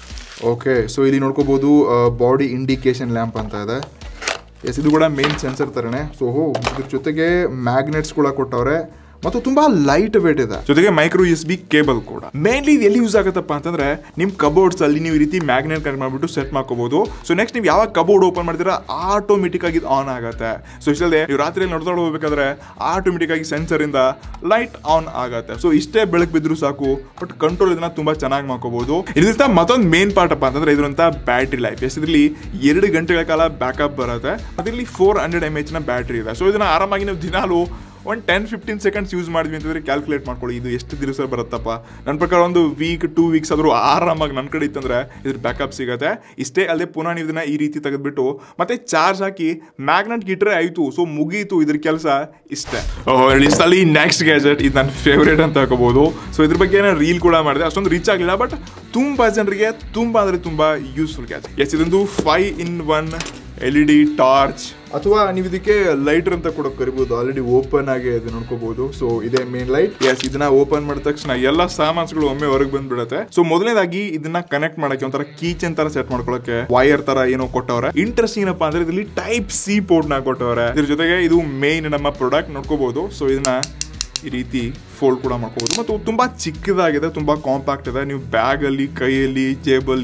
ಓಕೆ ಸೊ ಇಲ್ಲಿ ನೋಡ್ಕೋಬಹುದು ಬಾಡಿ ಇಂಡಿಕೇಶನ್ ಲ್ಯಾಂಪ್ ಅಂತ ಇದೆ. ಎಸ್ ಇದು ಕೂಡ ಮೇನ್ ಸೆನ್ಸರ್ ತರನೇ. ಸೊ ಇದ್ರ ಜೊತೆಗೆ ಮ್ಯಾಗ್ನೆಟ್ಸ್ ಕೂಡ ಕೊಟ್ಟವ್ರೆ ಮತ್ತು ತುಂಬಾ ಲೈಟ್ ವೇಟ್ ಇದೆ. ಜೊತೆಗೆ ಮೈಕ್ರೋ ಎಸ್ ಬಿ ಕೇಬಲ್ ಕೂಡ. ಮೇನ್ಲಿ ಇದು ಎಲ್ಲಿ ಯೂಸ್ ಆಗುತ್ತಪ್ಪ ಅಂತಂದ್ರೆ ನಿಮ್ ಕಬೋರ್ಡ್ಸ್ ಅಲ್ಲಿ ನೀವು ಈ ರೀತಿ ಮ್ಯಾಗ್ನೆಟ್ ಕನೆಕ್ಟ್ ಮಾಡ್ಬಿಟ್ಟು ಸೆಟ್ ಮಾಡ್ಕೋಬಹುದು. ಸೊ ನೆಕ್ಸ್ಟ್ ನೀವು ಯಾವಾಗ ಕಬೋರ್ಡ್ ಓಪನ್ ಮಾಡ್ತೀರಾ ಆಟೋಮೆಟಿಕ್ ಆಗಿ ಆನ್ ಆಗುತ್ತೆ. ಸೊ ಇಷ್ಟಲ್ಲದೆ ನೀವು ರಾತ್ರಿಯಲ್ಲಿ ನೋಡ್ಕೊಂಡು ಹೋಗ್ಬೇಕಾದ್ರೆ ಆಟೋಮೆಟಿಕ್ ಆಗಿ ಸೆನ್ಸರ್ ಇಂದ ಲೈಟ್ ಆನ್ ಆಗುತ್ತೆ. ಸೊ ಇಷ್ಟೇ ಬೆಳಕು ಬಿದ್ರು ಸಾಕು, ಬಟ್ ಕಂಟ್ರೋಲ್ ಇದನ್ನ ತುಂಬಾ ಚೆನ್ನಾಗಿ ಮಾಡ್ಕೋಬಹುದು. ಇದರಿಂದ ಮತ್ತೊಂದು ಮೇನ್ ಪಾರ್ಟ್ ಅಪ್ಪ ಅಂತಂದ್ರೆ ಇದರಂತ ಬ್ಯಾಟ್ರಿ ಲೈಫ್. ಎಸ್ ಇದರಲ್ಲಿ ಎರಡು ಗಂಟೆಗಳ ಕಾಲ ಬ್ಯಾಕಪ್ ಬರುತ್ತೆ ಮತ್ತೆ ಇಲ್ಲಿ ಫೋರ್ ಹಂಡ್ರೆಡ್ ಎಮ್ ಎಚ್ ನ ಬ್ಯಾಟ್ರಿ ಇದೆ. ಸೊ ಇದನ್ನ ಆರಾಮಾಗಿ ನಾವು ದಿನಾಲು ಒಂದು ಟೆನ್ ಫಿಫ್ಟೀನ್ ಸೆಕೆಂಡ್ಸ್ ಯೂಸ್ ಮಾಡಿದ್ವಿ ಅಂತಂದ್ರೆ ಕ್ಯಾಲ್ಕುಲೇಟ್ ಮಾಡ್ಕೊಳ್ಳಿ ಇದು ಎಷ್ಟು ದಿವಸ ಬರುತ್ತಪ್ಪ. ನನ್ನ ಪ್ರಕಾರ ಒಂದು ವೀಕ್ ಟೂ ವೀಕ್ಸ್ ಆದರೂ ಆರಾಮಾಗಿ ನನ್ನ ಕಡೆ ಇತ್ತಂದ್ರೆ ಇದ್ರ ಬ್ಯಾಕಪ್ ಸಿಗುತ್ತೆ. ಇಷ್ಟೇ ಅಲ್ಲದೆ ಪುನಃ ನೀವು ಇದನ್ನ ಈ ರೀತಿ ತೆಗೆದ್ಬಿಟ್ಟು ಮತ್ತೆ ಚಾರ್ಜ್ ಹಾಕಿ ಮ್ಯಾಗ್ನೆಟ್ ಗಿಟ್ರೆ ಆಯಿತು. ಸೊ ಮುಗೀತು ಇದ್ರ ಕೆಲಸ ಇಷ್ಟೇ. ಅಲ್ಲಿ ನೆಕ್ಸ್ಟ್ ಗ್ಯಾಜೆಟ್ ಇದು ನನ್ನ ಫೇವ್ರೇಟ್ ಅಂತ ಹಾಕೋಬಹುದು. ಸೊ ಇದ್ರ ಬಗ್ಗೆ ನಾನು ರೀಲ್ ಕೂಡ ಮಾಡಿದೆ, ಅಷ್ಟೊಂದು ರೀಚ್ ಆಗಲಿಲ್ಲ, ಬಟ್ ತುಂಬಾ ಜನರಿಗೆ ತುಂಬಾ ಅಂದರೆ ತುಂಬಾ ಯೂಸ್ಫುಲ್ ಗ್ಯಾಜೆಟ್. ಎಸ್ ಇದೊಂದು five in one L E D torch ಅಥವಾ ನೀವು ಇದಕ್ಕೆ ಲೈಟರ್ ಅಂತ ಕೂಡ ಕರಿಬಹುದು. ಆಲ್ರೆಡಿ ಓಪನ್ ಆಗಿ ಇದು ನೋಡ್ಕೋಬಹುದು. ಸೊ ಇದೇ ಮೇನ್ ಲೈಟ್. ಎಸ್ ಇದನ್ನ ಓಪನ್ ಮಾಡಿದ ತಕ್ಷಣ ಎಲ್ಲ ಸಾಮಾನ್ಗಳು ಒಮ್ಮೆ ಹೊರಗೆ ಬಂದ್ಬಿಡುತ್ತೆ. ಸೊ ಮೊದಲನೇದಾಗಿ ಇದನ್ನ ಕನೆಕ್ಟ್ ಮಾಡಕ್ಕೆ ಒಂಥರ ಕೀಚನ್ ತರ ಸೆಟ್ ಮಾಡ್ಕೊಳಕ್ಕೆ ವೈರ್ ತರ ಏನೋ ಕೊಟ್ಟವ್ರೆ. ಇಂಟ್ರೆಸ್ಟಿಂಗ್ ಏನಪ್ಪಾ ಅಂದ್ರೆ ಇದರಲ್ಲಿ ಟೈಪ್ ಸಿ ಪೋರ್ಟ್ ನ ಕೊಟ್ಟವ್ರೆ. ಇದ್ರ ಜೊತೆಗೆ ಇದು ಮೇನ್ ನಮ್ಮ ಪ್ರಾಡಕ್ಟ್ ನೋಡ್ಕೋಬಹುದು. ಸೊ ಇದನ್ನ ಈ ರೀತಿ ಫೋಲ್ಡ್ ಕೂಡ ಮಾಡ್ಕೋಬಹುದು ಮತ್ತು ತುಂಬಾ ಚಿಕ್ಕದಾಗಿದೆ, ತುಂಬಾ ಕಾಂಪ್ಯಾಕ್ಟ್ ಇದೆ. ನೀವು ಬ್ಯಾಗ್ ಅಲ್ಲಿ, ಕೈಯಲ್ಲಿ, ಜೇಬಲ್ಲಿ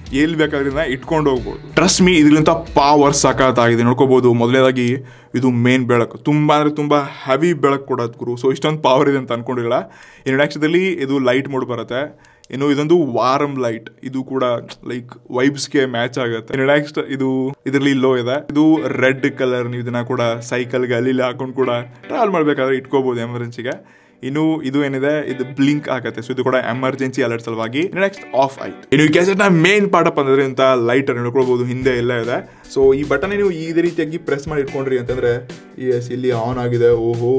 ಎಲ್ಲಿ ಬೇಕಾದ್ರಿಂದ ಇಟ್ಕೊಂಡು ಹೋಗ್ಬೋದು. ಟ್ರಸ್ಟ್ ಮೀ, ಇದರಿಂದ ಪವರ್ ಸಖತ್ತಾಗಿದೆ. ನೋಡ್ಕೋಬಹುದು. ಮೊದಲನೇದಾಗಿ ಇದು ಮೇನ್ ಬೆಳಕು, ತುಂಬಾ ಅಂದರೆ ತುಂಬ ಹೆವಿ ಬೆಳಕು ಕೊಡೋದು ಗುರು. ಸೊ ಇಷ್ಟೊಂದು ಪವರ್ ಇದೆ ಅಂತ ಅನ್ಕೊಂಡಿರಲ್ಲ. ಇನ್ನು ನೆಕ್ಸ್ಟಲ್ಲಿ ಇದು ಲೈಟ್ ಮೋಡ್ ಬರುತ್ತೆ. ಇನ್ನು ಇದೊಂದು ವಾರಮ್ ಲೈಟ್, ಇದು ಕೂಡ ಲೈಕ್ ವೈಬ್ಸ್ಗೆ ಮ್ಯಾಚ್ ಆಗುತ್ತೆ. ಇನ್ನು ನೆಕ್ಸ್ಟ್ ಇದು ಇದರಲ್ಲಿ ಲೋ ಇದೆ, ಇದು ರೆಡ್ ಕಲರ್. ನೀವು ಇದನ್ನ ಕೂಡ ಸೈಕಲ್ಗೆ ಅಲ್ಲಿ ಇಲ್ಲಿ ಹಾಕೊಂಡು ಕೂಡ ಟ್ರಾವೆಲ್ ಮಾಡಬೇಕಾದ್ರೆ ಇಟ್ಕೋಬಹುದು ಎಮರ್ಜೆನ್ಸಿಗೆ. ಇನ್ನು ಇದು ಏನಿದೆ, ಇದು ಬ್ಲಿಂಕ್ ಆಗುತ್ತೆ. ಸೊ ಇದು ಕೂಡ ಎಮರ್ಜೆನ್ಸಿ ಅಲರ್ಟ್ ಸಲುವಾಗಿ. ನೆಕ್ಸ್ಟ್ ಆಫ್ ಆಯ್ತು. ಇನ್ನು ಈ ಗ್ಯಾಜೆಟ್ ನ ಮೇನ್ ಪಾರ್ಟ್ ಅಪ್ ಅಂದ್ರೆ ಅಂತ ಲೈಟರ್ ನೋಡ್ಕೊಳ್ಬಹುದು, ಹಿಂದೆ ಎಲ್ಲ ಇದೆ. ಸೊ ಈ ಬಟನ್ ನೀವು ಇದೇ ರೀತಿಯಾಗಿ ಪ್ರೆಸ್ ಮಾಡಿ ಇಟ್ಕೊಂಡ್ರಿ ಅಂತಂದ್ರೆ ಎಸ್ ಇಲ್ಲಿ ಆನ್ ಆಗಿದೆ. ಓಹೋ,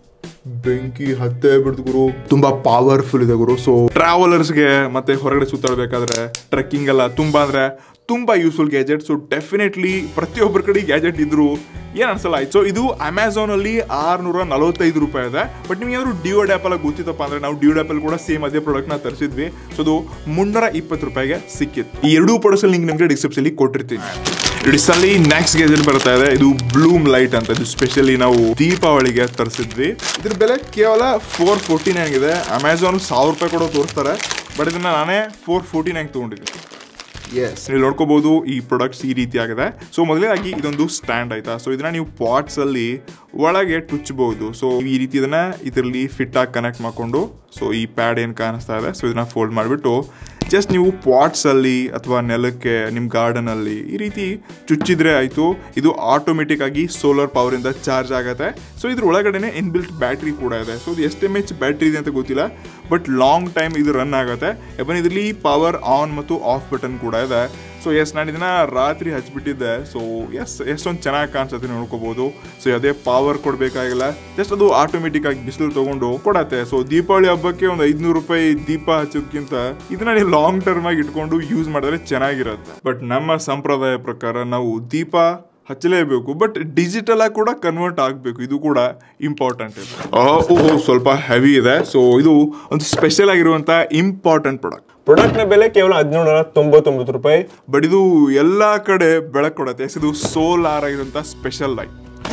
ಬೆಂಕಿ ಹತ್ತೇ ಬಿಡ್ತು ಗುರು, ತುಂಬಾ ಪವರ್ಫುಲ್ ಇದೆ ಗುರು. ಸೊ ಟ್ರಾವೆಲರ್ಸ್ಗೆ ಮತ್ತೆ ಹೊರಗಡೆ ಸುತ್ತಾಡಬೇಕಾದ್ರೆ ಟ್ರೆಕ್ಕಿಂಗ್ ಎಲ್ಲ ತುಂಬಾ ಅಂದ್ರೆ ತುಂಬಾ ಯೂಸ್ಫುಲ್ ಗ್ಯಾಜೆಟ್. ಸೊ ಡೆಫಿನೆಟ್ಲಿ ಪ್ರತಿಯೊಬ್ಬರ ಕಡೆ ಗ್ಯಾಜೆಟ್ ಇದ್ರು ಏನ್ ಅನ್ಸಲ್ಲ ಆಯ್ತು. ಸೊ ಇದು ಅಮೆಝಾನ್ ಅಲ್ಲಿ ಆರ್ನೂರ ನಲವತ್ತೈದು ರೂಪಾಯಿ ಇದೆ. ಬಟ್ ನಿಮ್ಗೆ ಏನಾದ್ರು ಡಿಯೋಡ್ ಆ್ಯಪ್ ಎಲ್ಲ ಗೊತ್ತಿತ್ತಪ್ಪ ಅಂದ್ರೆ ನಾವು ಡಿಯೋಡ್ ಆ್ಯಪ್ ಅಲ್ಲಿ ಕೂಡ ಸೇಮ್ ಅದೇ ಪ್ರಾಡಕ್ಟ್ ನ ತರಿಸಿದ್ವಿ. ಸೊ ಅದು ಮುನ್ನೂರ ಇಪ್ಪತ್ತು ರೂಪಾಯಿಗೆ ಸಿಕ್ಕಿತ್ತು. ಈ ಎರಡೂ ಪ್ರಾಡಕ್ಟ್ಸ್ ಲಿಂಕ್ ನಿಮಗೆ ಡಿಸ್ಕ್ರಿಪ್ಷನ್ ಕೊಟ್ಟಿರ್ತೀನಿ. ಅಲ್ಲಿ ನೆಕ್ಸ್ಟ್ ಗ್ಯಾಜೆಟ್ ಬರ್ತಾ ಇದೆ, ಇದು ಬ್ಲೂಮ್ ಲೈಟ್ ಅಂತ. ಇದು ಸ್ಪೆಷಲಿ ನಾವು ದೀಪಾವಳಿಗೆ ತರಿಸಿದ್ವಿ. ಇದ್ರ ಬೆಲೆ ಕೇವಲ ಫೋರ್ ಫೋರ್ಟಿ ನೈನ್ ಇದೆ. ಅಮೆಝಾನ್ ಸಾವಿರ ರೂಪಾಯಿ ಕೂಡ ತೋರಿಸ್ತಾರೆ, ಬಟ್ ಇದನ್ನ ನಾನೇ ಫೋರ್ ಫೋರ್ಟಿ ನೈನ್ ತಗೊಂಡಿದ್ದೀನಿ. ಎಸ್, ನೀವು ನೋಡ್ಕೋಬಹುದು ಈ ಪ್ರಾಡಕ್ಟ್ಸ್ ಈ ರೀತಿ ಆಗಿದೆ. ಸೊ ಮೊದಲೇದಾಗಿ ಇದೊಂದು ಸ್ಟ್ಯಾಂಡ್ ಆಯ್ತಾ. ಸೊ ಇದನ್ನ ನೀವು ಪಾಟ್ಸ್ ಅಲ್ಲಿ ಒಳಗೆ ಟುಚ್ಚಬಹುದು. ಸೊ ಈ ರೀತಿ ಇದನ್ನ ಇದರಲ್ಲಿ ಫಿಟ್ ಆಗಿ ಕನೆಕ್ಟ್ ಮಾಡ್ಕೊಂಡು, ಸೊ ಈ ಪ್ಯಾಡ್ ಏನ್ ಕಾಣಿಸ್ತಾ ಇದೆ, ಸೊ ಇದನ್ನ ಫೋಲ್ಡ್ ಮಾಡಿಬಿಟ್ಟು ಜಸ್ಟ್ ನೀವು ಪಾಟ್ಸ್ ಅಲ್ಲಿ ಅಥವಾ ನೆಲಕ್ಕೆ ನಿಮ್ಮ ಗಾರ್ಡನ್ ಅಲ್ಲಿ ಈ ರೀತಿ ಚುಚ್ಚಿದ್ರೆ ಆಯ್ತು. ಇದು ಆಟೋಮೆಟಿಕ್ ಆಗಿ ಸೋಲಾರ್ ಪವರ್ ಇಂದ ಚಾರ್ಜ್ ಆಗುತ್ತೆ. ಸೊ ಇದ್ರ ಒಳಗಡೆನೆ ಇನ್ಬಿಲ್ಟ್ ಬ್ಯಾಟ್ರಿ ಕೂಡ ಇದೆ. ಸೊ ಇದು ಎಷ್ಟು ಎಮ್ ಎಚ್ ಬ್ಯಾಟ್ರಿ ಇದೆ ಅಂತ ಗೊತ್ತಿಲ್ಲ, ಬಟ್ ಲಾಂಗ್ ಟೈಮ್ ಇದು ರನ್ ಆಗುತ್ತೆ. ಇವನ್ ಇದರಲ್ಲಿ ಪವರ್ ಆನ್ ಮತ್ತು ಆಫ್ ಬಟನ್ ಕೂಡ ಇದೆ. ಸೊ ಎಸ್, ನಾನು ಇದನ್ನ ರಾತ್ರಿ ಹಚ್ಬಿಟ್ಟಿದ್ದೆ. ಸೊ ಎಸ್, ಎಷ್ಟೊಂದು ಚೆನ್ನಾಗಿ ಕಾಣಿಸುತ್ತೆ ನೋಡ್ಕೋಬಹುದು. ಸೊ ಅದೇ ಪವರ್ ಕೊಡ್ಬೇಕಾಗಿಲ್ಲ, ಜಸ್ಟ್ ಅದು ಆಟೋಮೆಟಿಕ್ ಆಗಿ ಬಿಸಿಲು ತಗೊಂಡು ಕೊಡತ್ತೆ. ಸೊ ದೀಪಾವಳಿ ಹಬ್ಬಕ್ಕೆ ಒಂದು ಐದ್ನೂರು ರೂಪಾಯಿ ದೀಪ ಹಚ್ಚೋದಕ್ಕಿಂತ ಇದನ್ನ ನೀವು ಲಾಂಗ್ ಟರ್ಮ್ ಆಗಿ ಇಟ್ಕೊಂಡು ಯೂಸ್ ಮಾಡಿದ್ರೆ ಚೆನ್ನಾಗಿರುತ್ತೆ. ಬಟ್ ನಮ್ಮ ಸಂಪ್ರದಾಯ ಪ್ರಕಾರ ನಾವು ದೀಪ ಹಚ್ಚಲೇಬೇಕು, ಬಟ್ ಡಿಜಿಟಲ್ ಆಗಿ ಕೂಡ ಕನ್ವರ್ಟ್ ಆಗಬೇಕು. ಇದು ಕೂಡ ಇಂಪಾರ್ಟೆಂಟ್ ಇದೆ. ಓಹೋ, ಸ್ವಲ್ಪ ಹೆವಿ ಇದೆ. ಸೊ ಇದು ಒಂದು ಸ್ಪೆಷಲ್ ಆಗಿರುವಂತ ಇಂಪಾರ್ಟೆಂಟ್ ಪ್ರಾಡಕ್ಟ್. ಪ್ರಾಡಕ್ಟ್ ನ ಬೆಲೆ ಕೇವಲ ಹದಿನೇಳು ತೊಂಬತ್ತೊಂಬತ್ತು ರೂಪಾಯಿ. ಬಟ್ ಇದು ಎಲ್ಲಾ ಕಡೆ ಬೆಳಕು ಕೊಡುತ್ತೆ. ಇದು ಸೋಲಾರ್ ಆಗಿರುವಂತ ಸ್ಪೆಷಲ್ ಲೈಟ್.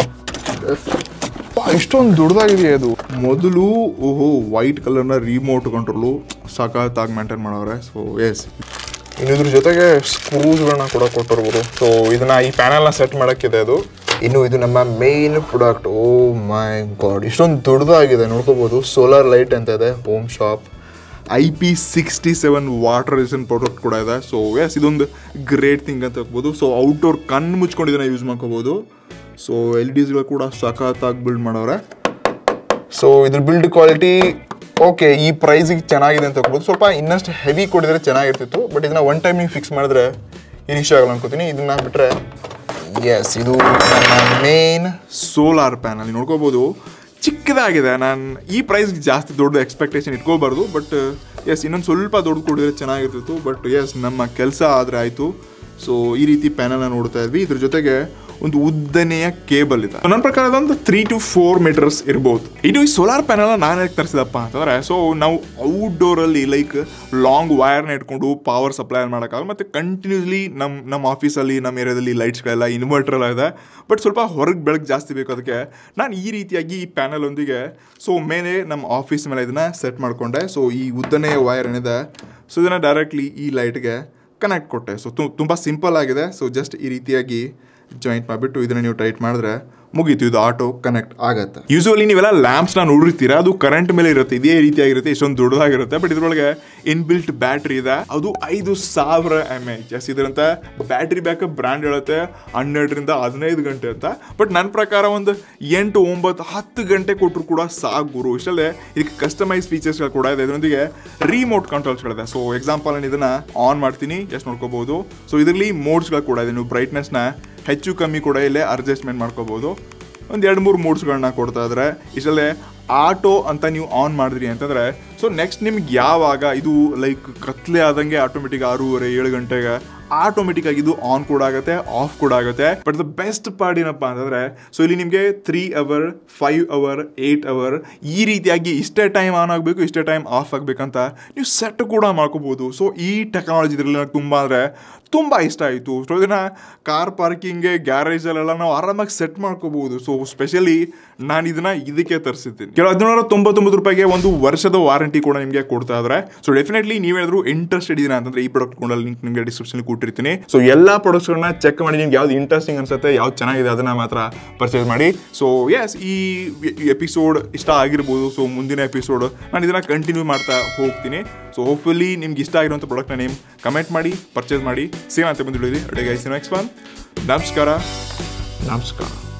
ಇಷ್ಟೊಂದು ದೊಡ್ಡದಾಗಿದೆ ಅದು. ಮೊದಲು ಓಹೋ ವೈಟ್ ಕಲರ್ ನ ರಿಮೋಟ್ ಕಂಟ್ರೋಲು ಸಖತ್ತಾಗಿ ಮೇಂಟೈನ್ ಮಾಡೋರೆ. ಸೊ ಎಸ್, ಇನ್ನು ಇದ್ರ ಜೊತೆಗೆ ಸ್ಕ್ರೂಸ್ಗಳನ್ನ ಕೂಡ ಕೊಟ್ಟರು. ಸೊ ಇದನ್ನ ಈ ಪ್ಯಾನಲ್ನ ಸೆಟ್ ಮಾಡೋಕ್ಕಿದೆ ಅದು. ಇನ್ನು ಇದು ನಮ್ಮ main product. Oh my god, ಇಷ್ಟೊಂದು ದೊಡ್ಡದಾಗಿದೆ ನೋಡ್ಕೋಬಹುದು. ಸೋಲಾರ್ ಲೈಟ್ ಅಂತ ಇದೆ, home shop. I P sixty seven water resistant product ಕೂಡ ಇದೆ. ಸೊ ಎಸ್, ಇದೊಂದು ಗ್ರೇಟ್ ಥಿಂಗ್ ಅಂತ ಹೇಳ್ಬೋದು. ಸೊ ಔಟ್ಡೋರ್ ಕಣ್ಣು ಮುಚ್ಕೊಂಡು ಇದನ್ನ ಯೂಸ್ ಮಾಡ್ಕೋಬಹುದು. ಸೊ ಎಲ್ ಡಿಸ್ಗಳು ಕೂಡ ಸಖತ್ತಾಗಿ ಬಿಲ್ಡ್ ಮಾಡೋರೆ. ಸೊ ಇದ್ರ ಬಿಲ್ಡ್ ಕ್ವಾಲಿಟಿ ಓಕೆ, ಈ ಪ್ರೈಸಿಗೆ ಚೆನ್ನಾಗಿದೆ ಅಂತ ಹೇಳ್ಬೋದು. ಸ್ವಲ್ಪ ಇನ್ನಷ್ಟು ಹೆವಿ ಕೊಡಿದ್ರೆ ಚೆನ್ನಾಗಿರ್ತಿತ್ತು, ಬಟ್ ಇದನ್ನ ಒನ್ ಟೈಮ್ ನೀವು ಫಿಕ್ಸ್ ಮಾಡಿದ್ರೆ ಏನು ಇಷ್ಟ ಆಗಲ್ಲ ಅನ್ಕೋತೀನಿ. ಇದನ್ನ ಬಿಟ್ಟರೆ ಎಸ್, ಇದು ನನ್ನ ಮೇನ್ ಸೋಲಾರ್ ಪ್ಯಾನಲ್ ನೋಡ್ಕೋಬಹುದು. ಚಿಕ್ಕದಾಗಿದೆ. ನಾನು ಈ ಪ್ರೈಸ್ಗೆ ಜಾಸ್ತಿ ದೊಡ್ಡ ಎಕ್ಸ್ಪೆಕ್ಟೇಷನ್ ಇಟ್ಕೋಬಾರ್ದು, ಬಟ್ ಎಸ್ ಇನ್ನೊಂದು ಸ್ವಲ್ಪ ದೊಡ್ಡ ಕೊಡಿದ್ರೆ ಚೆನ್ನಾಗಿರ್ತಿತ್ತು. ಬಟ್ ಎಸ್, ನಮ್ಮ ಕೆಲಸ ಆದರೆ ಆಯಿತು. ಸೊ ಈ ರೀತಿ ಪ್ಯಾನಲ್ನ ನೋಡ್ತಾ ಇದ್ವಿ. ಇದ್ರ ಜೊತೆಗೆ ಒಂದು ಉದ್ದನೆಯ ಕೇಬಲ್ ಇದೆ. ನನ್ನ ಪ್ರಕಾರ ಅದೊಂದು ತ್ರೀ ಟು ಫೋರ್ ಮೀಟರ್ಸ್ ಇರ್ಬೋದು. ಇದು ಈ ಸೋಲಾರ್ ಪ್ಯಾನಲ್ ನಾನು ಹೇಗೆ ತರಿಸಿದಪ್ಪ ಅಂತಂದ್ರೆ, ಸೊ ನಾವು ಔಟ್ಡೋರ್ ಅಲ್ಲಿ ಲೈಕ್ ಲಾಂಗ್ ವೈರ್ನ ಇಟ್ಕೊಂಡು ಪವರ್ ಸಪ್ಲೈ ಮಾಡೋಕ್ಕಾಗಲ್ಲ. ಮತ್ತೆ ಕಂಟಿನ್ಯೂಸ್ಲಿ ನಮ್ಮ ನಮ್ಮ ಆಫೀಸಲ್ಲಿ ನಮ್ಮ ಏರಿಯಾದಲ್ಲಿ ಲೈಟ್ಸ್ಗಳೆಲ್ಲ ಇನ್ವರ್ಟರ್ ಎಲ್ಲ ಇದೆ. ಬಟ್ ಸ್ವಲ್ಪ ಹೊರಗೆ ಬೆಳಕು ಜಾಸ್ತಿ ಬೇಕು. ಅದಕ್ಕೆ ನಾನು ಈ ರೀತಿಯಾಗಿ ಈ ಪ್ಯಾನಲ್ ಒಂದಿಗೆ ಸೊ ಮೇಲೆ ನಮ್ಮ ಆಫೀಸ್ ಮೇಲೆ ಇದನ್ನ ಸೆಟ್ ಮಾಡಿಕೊಂಡೆ. ಸೊ ಈ ಉದ್ದನೆಯ ವೈರ್ ಏನಿದೆ, ಸೊ ಇದನ್ನ ಡೈರೆಕ್ಟ್ಲಿ ಈ ಲೈಟ್ಗೆ ಕನೆಕ್ಟ್ ಕೊಟ್ಟೆ. ಸೊ ತುಂಬ ಸಿಂಪಲ್ ಆಗಿದೆ. ಸೊ ಜಸ್ಟ್ ಈ ರೀತಿಯಾಗಿ ಜಾಯಿಂಟ್ ಮಾಡಿಬಿಟ್ಟು ಇದನ್ನ ನೀವು ಟೈಟ್ ಮಾಡಿದ್ರೆ ಮುಗೀತು, ಇದು ಆಟೋ ಕನೆಕ್ಟ್ ಆಗುತ್ತೆ. ಯೂಶುವಲಿ ನೀವೆಲ್ಲ ಲ್ಯಾಂಪ್ಸ್ ನ ನೋಡಿರ್ತೀರಾ, ಅದು ಕರೆಂಟ್ ಮೇಲೆ ಇರುತ್ತೆ, ಇದೇ ರೀತಿಯಾಗಿರುತ್ತೆ, ಇಷ್ಟೊಂದು ದೊಡ್ಡದಾಗಿರುತ್ತೆ. ಬಟ್ ಇದ್ರೊಳಗೆ ಇನ್ಬಿಲ್ಟ್ ಬ್ಯಾಟ್ರಿ ಇದೆ. ಅದು ಐದು ಸಾವಿರ ಎಮ್ ಎಚ್ ಎಸ್. ಇದರಂತ ಬ್ಯಾಟ್ರಿ ಬ್ಯಾಕಪ್ ಬ್ರ್ಯಾಂಡ್ ಹೇಳುತ್ತೆ ಹನ್ನೆರಡರಿಂದ ಹದಿನೈದು ಗಂಟೆ ಅಂತ. ಬಟ್ ನನ್ನ ಪ್ರಕಾರ ಒಂದು ಎಂಟು ಒಂಬತ್ತು ಹತ್ತು ಗಂಟೆ ಕೊಟ್ಟರು ಕೂಡ ಸಾಕು ಗುರು. ಇಷ್ಟಲ್ಲೇ ಇದಕ್ಕೆ ಕಸ್ಟಮೈಸ್ ಫೀಚರ್ಸ್ಗಳು ಕೂಡ ಇದೆ. ಇದರೊಂದಿಗೆ ರಿಮೋಟ್ ಕಂಟ್ರೋಲ್ಸ್ಗಳಿದೆ. ಸೊ ಎಕ್ಸಾಂಪಲ್ ನಾನು ಇದನ್ನ ಆನ್ ಮಾಡ್ತೀನಿ, ಎಷ್ಟು ನೋಡ್ಕೋಬಹುದು. ಸೊ ಇದರಲ್ಲಿ ಮೋಡ್ಸ್ಗಳು ಕೂಡ ಇದೆ. ನೀವು ಬ್ರೈಟ್ನೆಸ್ನ ಹೆಚ್ಚು ಕಮ್ಮಿ ಕೂಡ ಇಲ್ಲೇ ಅಡ್ಜಸ್ಟ್ಮೆಂಟ್ ಮಾಡ್ಕೋಬಹುದು. ಒಂದು ಎರಡು ಮೂರು ಮೋಡ್ಸ್ಗಳನ್ನ ಕೊಡ್ತಾ ಇದ್ರೆ ಇಷ್ಟಲ್ಲೇ ಆಟೋ ಅಂತ ನೀವು ಆನ್ ಮಾಡಿದ್ರಿ ಅಂತಂದ್ರೆ, ಸೊ ನೆಕ್ಸ್ಟ್ ನಿಮ್ಗೆ ಯಾವಾಗ ಇದು ಲೈಕ್ ಕತ್ಲೆ ಆದಂಗೆ ಆಟೋಮೆಟಿಕ್ ಆರೂವರೆ ಏಳು ಗಂಟೆಗೆ ಆಟೋಮೆಟಿಕ್ ಆಗಿ ಇದು ಆನ್ ಕೂಡ ಆಗುತ್ತೆ, ಆಫ್ ಕೂಡ ಆಗುತ್ತೆ. ಬಟ್ ದ ಬೆಸ್ಟ್ ಪಾರ್ಟ್ ಏನಪ್ಪಾ ಅಂತಂದ್ರೆ, ಸೊ ಇಲ್ಲಿ ನಿಮಗೆ three hour five hour eight hour ಈ ರೀತಿಯಾಗಿ ಇಷ್ಟೇ ಟೈಮ್ ಆನ್ ಆಗಬೇಕು, ಇಷ್ಟೇ ಟೈಮ್ ಆಫ್ ಆಗ್ಬೇಕಂತ ನೀವು ಸೆಟ್ ಕೂಡ ಮಾಡ್ಕೋಬಹುದು. ಸೊ ಈ ಟೆಕ್ನಾಲಜಿ ಇದ್ರಲ್ಲಿ ನನಗೆ ತುಂಬ ಅಂದರೆ ತುಂಬ ಇಷ್ಟ ಆಯಿತು. ಸೊ ಇದನ್ನ ಕಾರ್ ಪಾರ್ಕಿಂಗ್ಗೆ ಗ್ಯಾರೇಜಲ್ಲೆಲ್ಲ ನಾವು ಆರಾಮಾಗಿ ಸೆಟ್ ಮಾಡ್ಕೋಬಹುದು. ಸೊ ಸ್ಪೆಷಲಿ ನಾನು ಇದನ್ನ ಇದಕ್ಕೆ ತರಿಸಿದ್ದೀನಿ. ಕೆಲವು ಹದಿನೇಳು ತೊಂಬತ್ತೊಂಬತ್ತು ರೂಪಾಯಿಗೆ ಒಂದು ವರ್ಷದ ವಾರಂಟಿ ವಾರಂಟಿ ಕೂಡ ನಿಮಗೆ ಕೊಡ್ತಾ ಇದ್ದಾರೆ. ಸೊ ಡೆಫಿನೆಟ್ಲಿ ನೀವೇನಾದ್ರು ಇಂಟ್ರೆಸ್ಟೆಡ್ ಇದೀರಾ ಅಂತಂದ್ರೆ ಈ ಪ್ರಾಡಕ್ಟ್ ಕೂಡ ಲಿಂಕ್ ನಿಮಗೆ ಡಿಸ್ಕ್ರಿಪ್ಷನ್ ಕೊಟ್ಟಿರ್ತೀನಿ. ಸೊ ಎಲ್ಲಾ ಪ್ರಾಡಕ್ಟ್ಸ್ ಗಳನ್ನ ಚೆಕ್ ಮಾಡಿ ನಿಮ್ಗೆ ಯಾವ್ದು ಇಂಟ್ರೆಸ್ಟಿಂಗ್ ಅನ್ಸುತ್ತೆ, ಯಾವ್ದು ಚೆನ್ನಾಗಿದೆ ಅದನ್ನ ಮಾತ್ರ ಪರ್ಚೇಸ್ ಮಾಡಿ. ಸೊ ಎಸ್, ಈ ಎಪಿಸೋಡ್ ಇಷ್ಟ ಆಗಿರ್ಬೋದು. ಸೊ ಮುಂದಿನ ಎಪಿಸೋಡ್ ನಾನು ಇದನ್ನ ಕಂಟಿನ್ಯೂ ಮಾಡ್ತಾ ಹೋಗ್ತೀನಿ. ಸೊ ಹೋಪ್ಫುಲಿ ನಿಮ್ಗೆ ಇಷ್ಟ ಆಗಿರುವಂಥ ಪ್ರಾಡಕ್ಟ್ನ ನೇಮ್ ಕಮೆಂಟ್ ಮಾಡಿ, ಪರ್ಚೇಸ್ ಮಾಡಿ. ಸೇಮ್ ಅಂತ ಬಂದಿದ್ದೀವಿ. ಅಡುಗೆ ನೆಕ್ಸ್ಟ್ ಒನ್. ನಮಸ್ಕಾರ ನಮಸ್ಕಾರ.